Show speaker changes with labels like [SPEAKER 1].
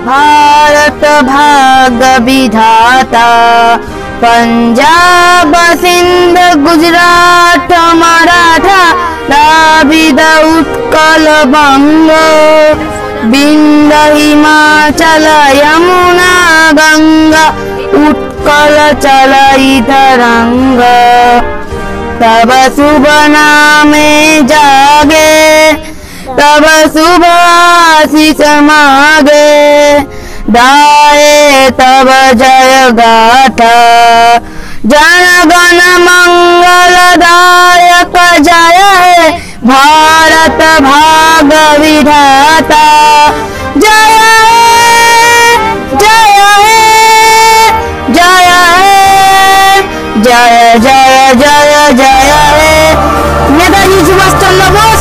[SPEAKER 1] भारत भाग्य विधाता पंजाब सिंध गुजरात मराठा द्राविड उत्कल बंग विंध्य हिमाचल यमुना गंगा उत्कल चलई तरंग तब शुभ नामे जागे तब शुभ आशीष मागे गाए तब जय गाथा जन गण मंगलदायक जय हे भारत भाग्य विधाता जय हे जय हे जय हे जय जय जय जय हे नेताजी सुभाष चंद्र बोस